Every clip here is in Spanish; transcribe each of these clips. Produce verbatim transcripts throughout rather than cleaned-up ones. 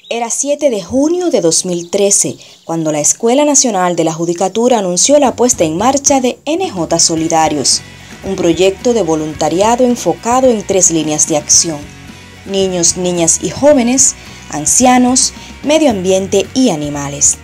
Era siete de junio de dos mil trece, cuando la Escuela Nacional de la Judicatura anunció la puesta en marcha de N J Solidarios, un proyecto de voluntariado enfocado en tres líneas de acción: niños, niñas y jóvenes, ancianos, medio ambiente y animales.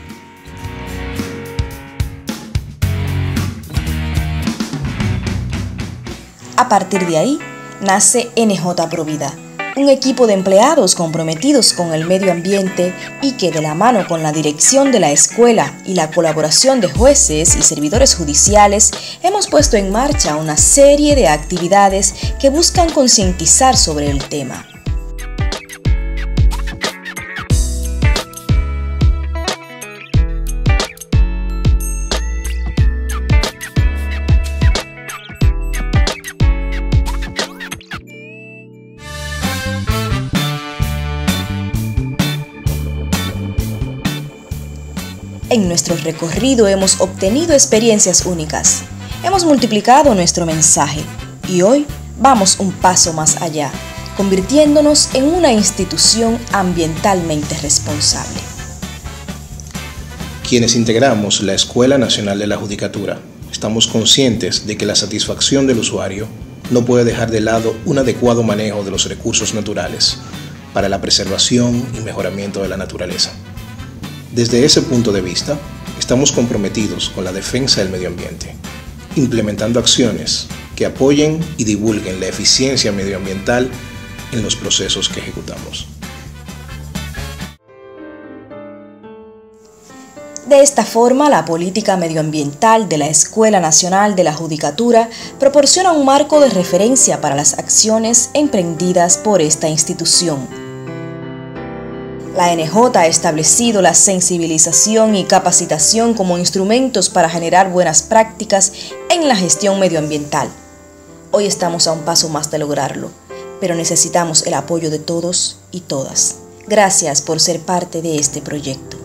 A partir de ahí, nace N J Provida, un equipo de empleados comprometidos con el medio ambiente y que, de la mano con la dirección de la escuela y la colaboración de jueces y servidores judiciales, hemos puesto en marcha una serie de actividades que buscan concientizar sobre el tema. En nuestro recorrido hemos obtenido experiencias únicas, hemos multiplicado nuestro mensaje y hoy vamos un paso más allá, convirtiéndonos en una institución ambientalmente responsable. Quienes integramos la Escuela Nacional de la Judicatura estamos conscientes de que la satisfacción del usuario no puede dejar de lado un adecuado manejo de los recursos naturales para la preservación y mejoramiento de la naturaleza. Desde ese punto de vista, estamos comprometidos con la defensa del medio ambiente, implementando acciones que apoyen y divulguen la eficiencia medioambiental en los procesos que ejecutamos. De esta forma, la política medioambiental de la Escuela Nacional de la Judicatura proporciona un marco de referencia para las acciones emprendidas por esta institución. La N J ha establecido la sensibilización y capacitación como instrumentos para generar buenas prácticas en la gestión medioambiental. Hoy estamos a un paso más de lograrlo, pero necesitamos el apoyo de todos y todas. Gracias por ser parte de este proyecto.